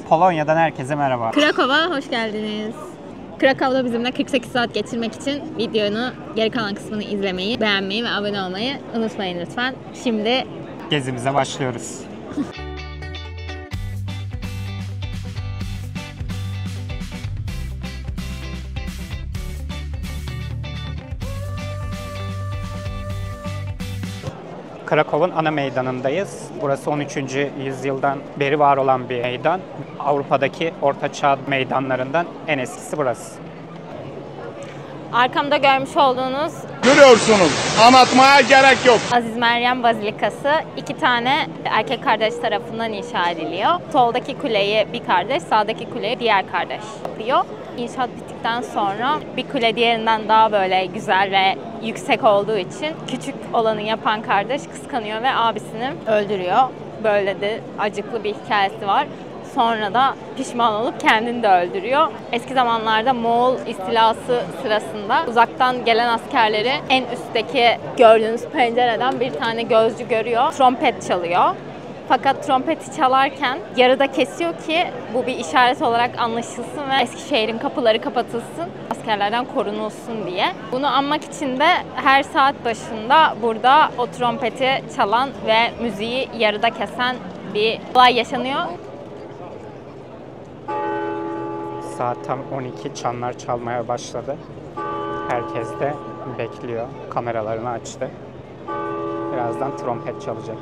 Polonya'dan herkese merhaba. Krakow'a hoş geldiniz. Krakow'da bizimle 48 saat geçirmek için videonun geri kalan kısmını izlemeyi, beğenmeyi ve abone olmayı unutmayın lütfen. Şimdi Gezimize başlıyoruz. Krakow'un ana meydanındayız. Burası 13. yüzyıldan beri var olan bir meydan. Avrupa'daki Orta Çağ meydanlarından en eskisi burası. arkamda görmüş olduğunuz Görüyorsunuz. Anlatmaya gerek yok. Aziz Meryem Bazilikası 2 tane erkek kardeş tarafından inşa ediliyor. Soldaki kuleyi bir kardeş, sağdaki kuleyi diğer kardeş yapıyor. İnşaat bittikten sonra bir kule diğerinden daha böyle güzel ve yüksek olduğu için küçük olanı yapan kardeş kıskanıyor ve abisini öldürüyor. Böyle de acıklı bir hikayesi var. Sonra da pişman olup kendini de öldürüyor. Eski zamanlarda Moğol istilası sırasında uzaktan gelen askerleri en üstteki gördüğünüz pencereden bir tane gözcü görüyor. Trompet çalıyor. Fakat trompeti çalarken yarıda kesiyor ki bu bir işaret olarak anlaşılsın ve Eskişehir'in kapıları kapatılsın, askerlerden korunulsun diye. Bunu anmak için de her saat başında burada o trompeti çalan ve müziği yarıda kesen bir olay yaşanıyor. Saat tam 12, çanlar çalmaya başladı. Herkes de bekliyor. Kameralarını açtı. Birazdan trompet çalacak.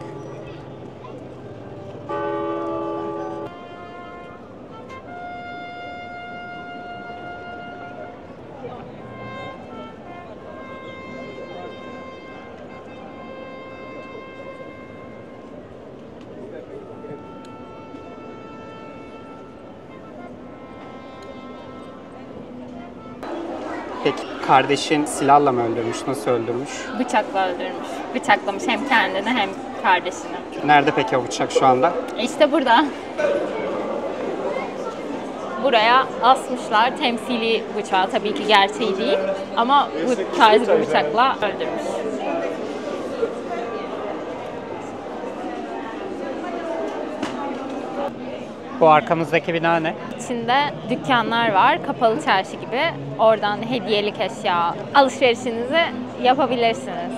Peki kardeşin silahla mı öldürmüş? Nasıl öldürmüş? Bıçakla öldürmüş. Bıçaklamış hem kendini hem kardeşini. Nerede peki o bıçak şu anda? İşte burada. Buraya asmışlar. Temsili bıçağı, tabii ki gerçeği değil. Ama bu tarz bir bıçakla öldürmüş. Bu arkamızdaki bina ne? İçinde dükkanlar var, kapalı çarşı gibi. Oradan hediyelik eşya alışverişinizi yapabilirsiniz.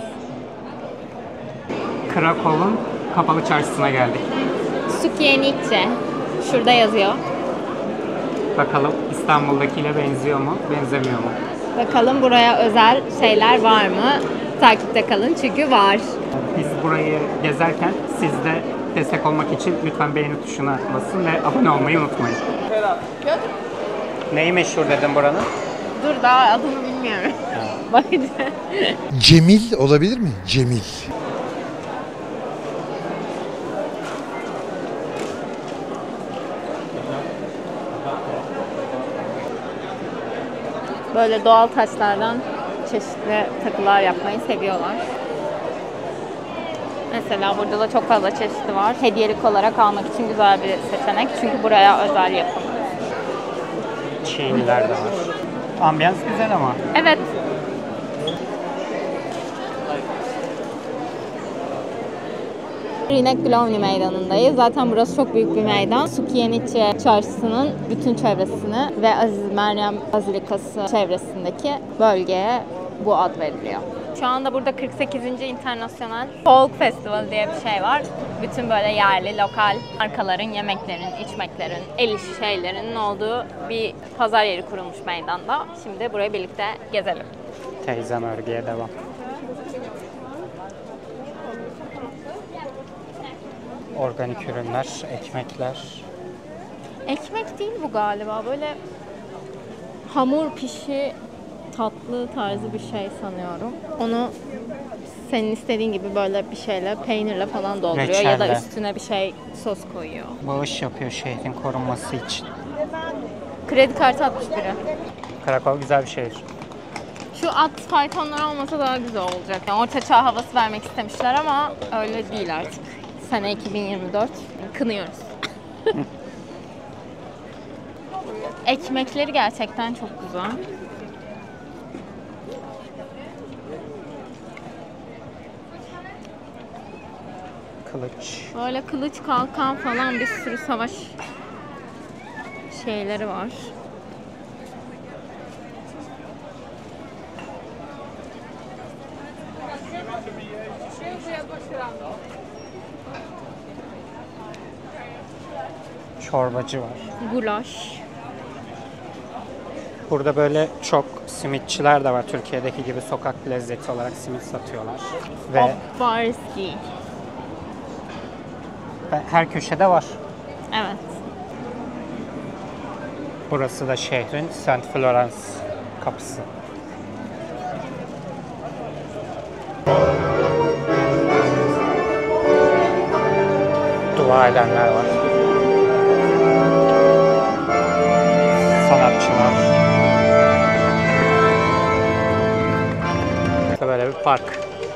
Krakow'un kapalı çarşısına geldik. Sukienice. Şurada yazıyor. Bakalım İstanbul'dakiyle benziyor mu, benzemiyor mu? Bakalım buraya özel şeyler var mı? Takipte kalın çünkü var. Biz burayı gezerken siz de destek olmak için lütfen beğeni tuşuna basın ve abone olmayı unutmayın. Neyi meşhur dedim buranın? Dur, daha adını bilmiyorum. Bakacağım. Cemil olabilir mi? Cemil. Böyle doğal taşlardan çeşitli takılar yapmayı seviyorlar. Mesela burada da çok fazla çeşidi var. Hediyelik olarak almak için güzel bir seçenek. Çünkü buraya özel yapım. Çiğniler de var. Ambiyans güzel ama. Evet. Rinek Glovni Meydanı'ndayız. Zaten burası çok büyük bir meydan. Sukienice Çarşısı'nın bütün çevresini ve Aziz Meryem Bazilikası çevresindeki bölgeye bu ad veriliyor. Şu anda burada 48. Internasyonel Folk Festival diye bir şey var. Bütün böyle yerli, lokal markaların, yemeklerin, içmeklerin, el işi şeylerinin olduğu bir pazar yeri kurulmuş meydanda. Şimdi burayı birlikte gezelim. Teyzem örgüye devam. Organik ürünler, ekmekler. Ekmek değil bu galiba. Böyle hamur pişi tatlı tarzı bir şey sanıyorum. Onu senin istediğin gibi böyle bir şeyle, peynirle falan dolduruyor ya da Reçelle. üstüne bir şey sos koyuyor. Bağış yapıyor şehrin korunması için. Kredi kartı atmış biri. Krakow güzel bir şehir. Şu at faytonları olmasa daha güzel olacak. Yani orta çağ havası vermek istemişler ama öyle değil artık. Sene 2024. Kınıyoruz. Ekmekleri gerçekten çok güzel. Kılıç. Böyle kılıç, kalkan falan bir sürü savaş şeyleri var. Çorbacı var. Gulaş. Burada böyle çok simitçiler de var. Türkiye'deki gibi sokak lezzeti olarak simit satıyorlar. Ve Barski. her köşede var. Evet. Burası da şehrin St. Florence kapısı. Dua edenler var. Sanatçılar. Böyle bir park.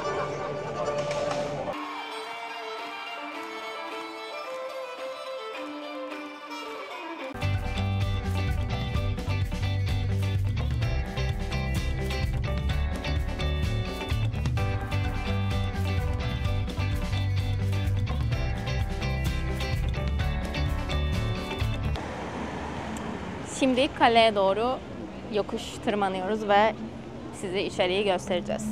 Şimdi kaleye doğru yokuş tırmanıyoruz ve size içeriği göstereceğiz.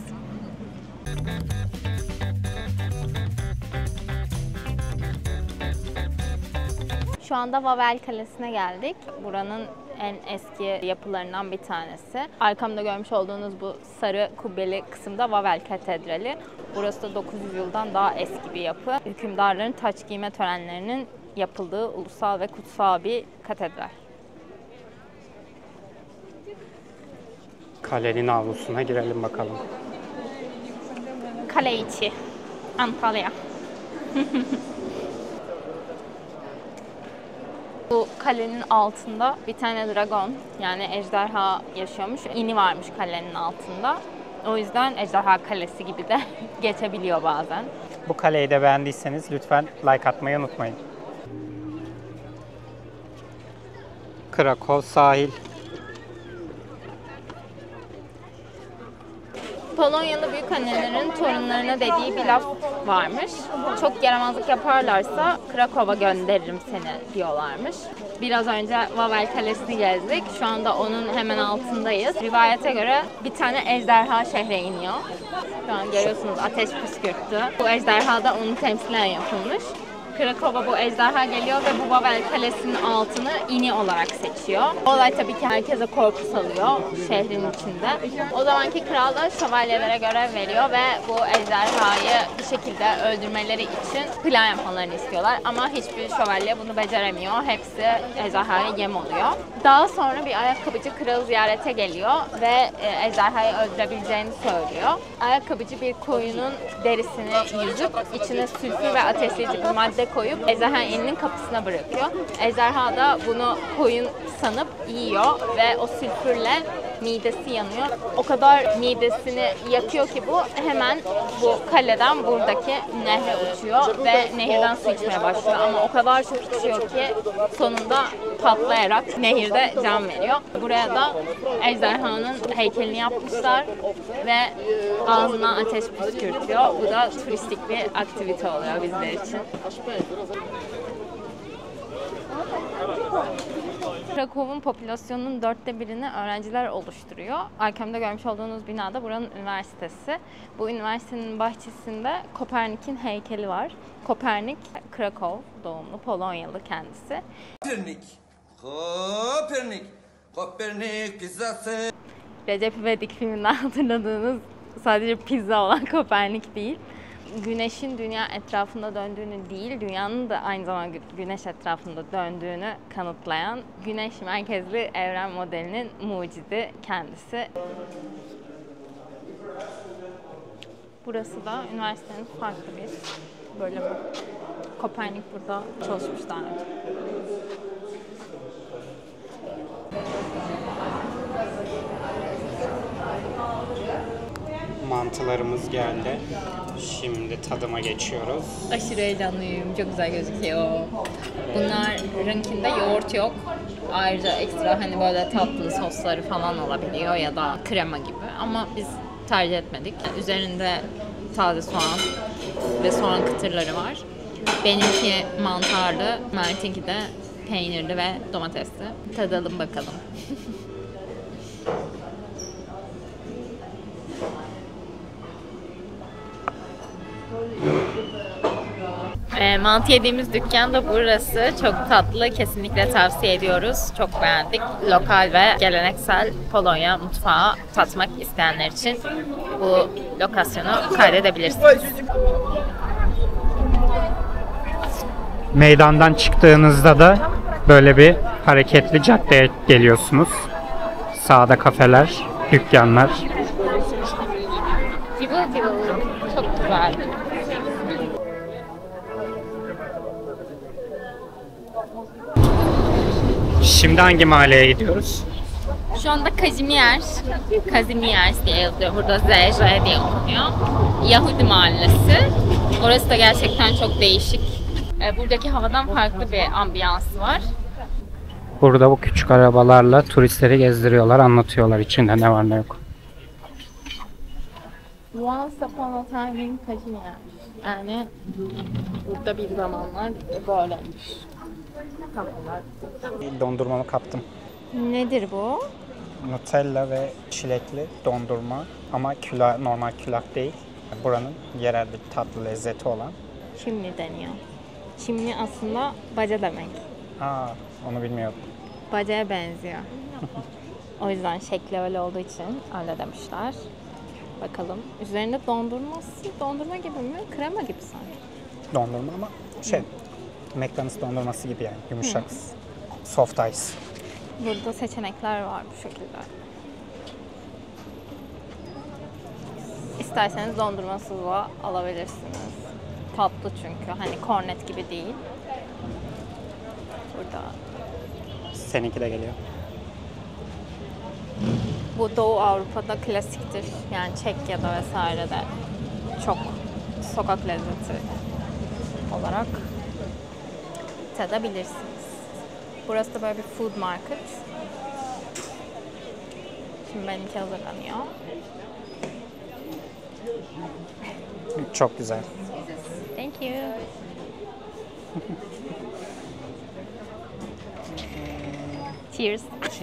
Şu anda Vavel Kalesi'ne geldik. Buranın en eski yapılarından bir tanesi. Arkamda görmüş olduğunuz bu sarı kubbeli kısımda Vavel Katedrali. Burası da 900 yıldan daha eski bir yapı. Hükümdarların taç giyme törenlerinin yapıldığı ulusal ve kutsal bir katedral. Kalenin avlusuna girelim bakalım. Kale içi. Antalya. Bu kalenin altında bir tane dragon, yani ejderha yaşıyormuş. İni varmış kalenin altında. O yüzden ejderha kalesi gibi de geçebiliyor bazen. Bu kaleyi de beğendiyseniz lütfen like atmayı unutmayın. Krakow sahil. Polonyalı büyükannelerin torunlarına dediği bir laf varmış. Çok yaramazlık yaparlarsa Krakow'a gönderirim seni diyorlarmış. Biraz önce Vavel Kalesi'ni gezdik. Şu anda onun hemen altındayız. Rivayete göre bir tane ejderha şehre iniyor. Şu an görüyorsunuz ateş püskürttü. Bu ejderha da onu temsilen yapılmış. Krakow'a bu ejderha geliyor ve bu Vavel Kalesi'nin altını ini olarak seçiyor. Bu olay tabii ki herkese korku salıyor şehrin içinde. O zamanki kral da şövalyelere görev veriyor ve bu ejderhayı bir şekilde öldürmeleri için plan yapmalarını istiyorlar. Ama hiçbir şövalye bunu beceremiyor. Hepsi ejderhaya yem oluyor. Daha sonra bir ayakkabıcı kralı ziyarete geliyor ve ejderhayı öldürebileceğini söylüyor. Ayakkabıcı bir koyunun derisini yüzüp içine sülfür ve ateşleyici bir madde koyup ejderha elinin kapısına bırakıyor. Ejderha da bunu koyun sanıp yiyor ve o sülfürle midesi yanıyor. O kadar midesini yakıyor ki bu hemen bu kaleden buradaki nehre uçuyor ve nehirden su içmeye başlıyor. Ama o kadar çok içiyor ki sonunda patlayarak nehirde can veriyor. Buraya da ejderhanın heykelini yapmışlar ve ağzından ateş püskürtüyor. Bu da turistik bir aktivite oluyor bizler için. Krakow'un popülasyonunun 1/4'ini öğrenciler oluşturuyor. Arkamda görmüş olduğunuz binada buranın üniversitesi. Bu üniversitenin bahçesinde Kopernik'in heykeli var. Kopernik, Krakow doğumlu, Polonyalı kendisi. Kopernik pizzası. Recep İvedik filminden hatırladığınız sadece pizza olan Kopernik değil. Güneşin dünya etrafında döndüğünü değil, dünyanın da aynı zamanda güneş etrafında döndüğünü kanıtlayan güneş merkezli evren modelinin mucidi kendisi. Burası da üniversitenin farklı bir bölümü. Kopernik burada çalışmış daha önce. Mantılarımız geldi. Şimdi tadıma geçiyoruz. Aşırı heyecanlıyım. Çok güzel gözüküyor. Bunlarınkinde yoğurt yok. Ayrıca ekstra hani böyle tatlı sosları falan olabiliyor ya da krema gibi. Ama biz tercih etmedik. Üzerinde taze soğan ve soğan kıtırları var. Benimki mantarlı, Mert'inki de peynirli ve domatesli. Tadalım bakalım. Mantı yediğimiz dükkan da burası. Çok tatlı. Kesinlikle tavsiye ediyoruz. Çok beğendik. Lokal ve geleneksel Polonya mutfağı tatmak isteyenler için bu lokasyonu kaydedebilirsiniz. Meydandan çıktığınızda da böyle bir hareketli caddeye geliyorsunuz. Sağda kafeler, dükkanlar. Cıvıl cıvıl. Çok güzel. Şimdi hangi mahalleye gidiyoruz? Şu anda Kazimierz diye yazıyor. Burada ZJ diye okunuyor. Yahudi mahallesi. Orası da gerçekten çok değişik. Buradaki havadan farklı bir ambiyansı var. Burada bu küçük arabalarla turistleri gezdiriyorlar, anlatıyorlar içinde ne var ne yok. Once upon a time in Kazimierz. Yani burada bir zamanlar böyleymiş. Dondurmamı kaptım. Nedir bu? Nutella ve çilekli dondurma ama külah, normal külah değil. Buranın yerel bir tatlı lezzeti olan. Çimli deniyor. Çimli aslında baca demek. Aa, onu bilmiyordum. Bacaya benziyor. O yüzden şekli öyle olduğu için öyle demişler. Bakalım. Üzerinde dondurma gibi mi? Krema gibi sanki. Dondurma ama McDonald's dondurması gibi yani yumuşak. Soft ice. Burada seçenekler var bu şekilde. İsterseniz dondurmasız da alabilirsiniz. Tatlı çünkü. Hani kornet gibi değil. Burada. Seninki de geliyor. Bu Doğu Avrupa'da klasiktir. Yani Çekya'da vesairede çok sokak lezzeti olarak tadabilirsiniz. Burası da böyle bir food market. Şimdi benimki hazırlanıyor. Çok güzel. Thank you. Cheers.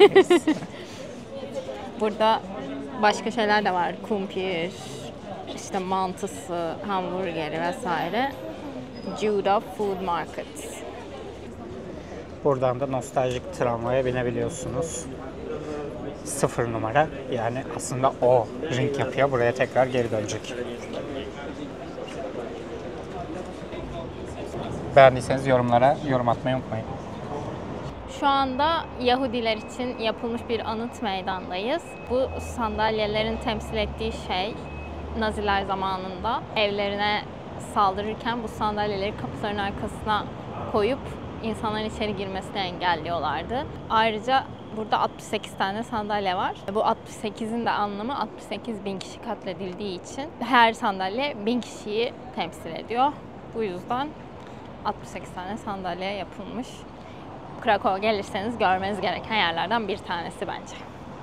Burada başka şeyler de var. Kumpir, işte mantısı, hamburgeri vesaire. Juda Food Market. Buradan da nostaljik tramvaya binebiliyorsunuz. 0 numara. Yani aslında o ring yapıyor. Buraya tekrar geri dönecek. Beğendiyseniz yorumlara yorum atmayı unutmayın. Şu anda Yahudiler için yapılmış bir anıt meydandayız. Bu sandalyelerin temsil ettiği şey Naziler zamanında evlerine saldırırken bu sandalyeleri kapıların arkasına koyup insanların içeri girmesini engelliyorlardı. Ayrıca burada 68 tane sandalye var. Bu 68'in de anlamı 68 bin kişi katledildiği için her sandalye 1000 kişiyi temsil ediyor. Bu yüzden 68 tane sandalye yapılmış. Krakow'a gelirseniz görmeniz gereken yerlerden bir tanesi bence.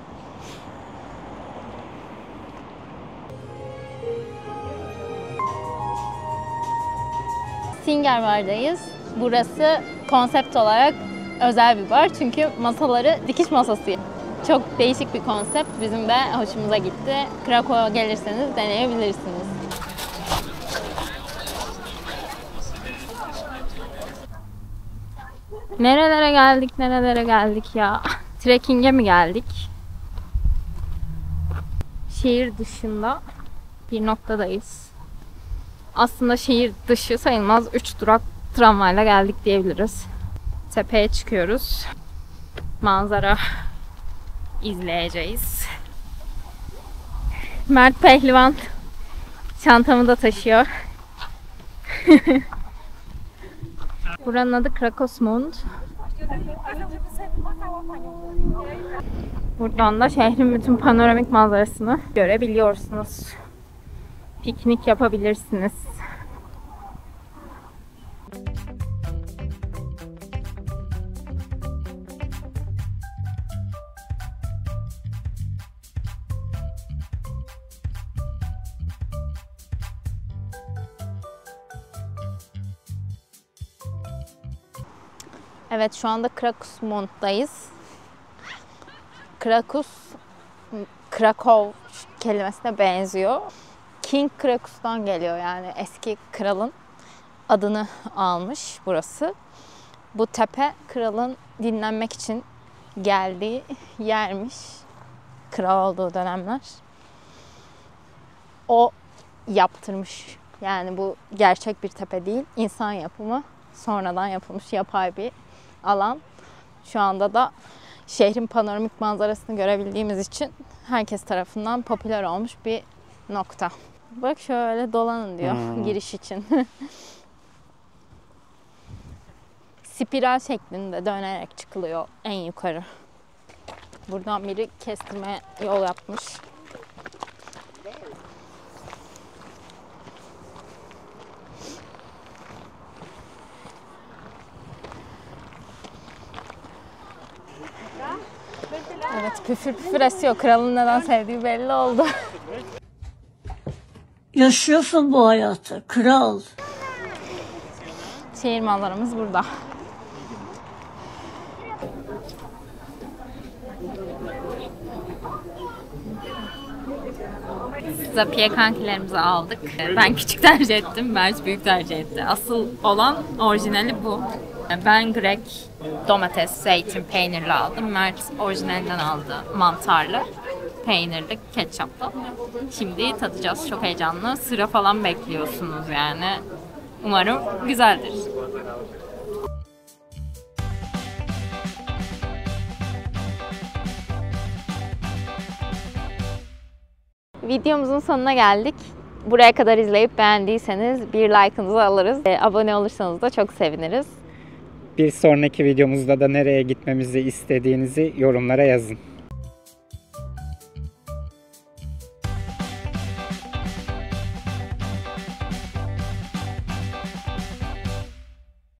Singer Bar'dayız. Burası konsept olarak özel bir bar çünkü masaları dikiş masası. Çok değişik bir konsept. Bizim de hoşumuza gitti. Krakow'a gelirseniz deneyebilirsiniz. Nerelere geldik ya. Trekking'e mi geldik? Şehir dışında bir noktadayız. Aslında şehir dışı sayılmaz. 3 durak tramvayla geldik diyebiliriz. Tepeye çıkıyoruz. Manzara izleyeceğiz. Mert Pehlivan çantamı da taşıyor. Buranın adı Krakosmund. Buradan da şehrin bütün panoramik manzarasını görebiliyorsunuz. Piknik yapabilirsiniz. Evet, şu anda Krakus Mont'tayız. Krakow kelimesine benziyor. King Krakus'tan geliyor, yani eski kralın adını almış burası. Bu tepe kralın dinlenmek için geldiği yermiş. Kral olduğu dönemler. O yaptırmış. Yani bu gerçek bir tepe değil. İnsan yapımı, sonradan yapılmış yapay bir alan. Şu anda da şehrin panoramik manzarasını görebildiğimiz için herkes tarafından popüler olmuş bir nokta. Bak şöyle dolanın diyor giriş için. Spiral şeklinde dönerek çıkılıyor en yukarı. Buradan biri kestirme yol yapmış. Evet, püfür püfür esiyor. Kralın neden sevdiği belli oldu. Yaşıyorsun bu hayatı, kral. Şehir manzaramız burada. Zapiye kankilerimizi aldık. Ben küçük tercih ettim, Mert büyük tercih etti. Asıl olan orijinali bu. Ben Grek domates, zeytin, peynirli aldım. Mert orijinalinden aldı, mantarlı, peynirli, ketçaplı. Şimdi tadacağız, çok heyecanlı. Sıra falan bekliyorsunuz yani. Umarım güzeldir. Videomuzun sonuna geldik. Buraya kadar izleyip beğendiyseniz bir like'ınızı alırız. Abone olursanız da çok seviniriz. Bir sonraki videomuzda da nereye gitmemizi istediğinizi yorumlara yazın.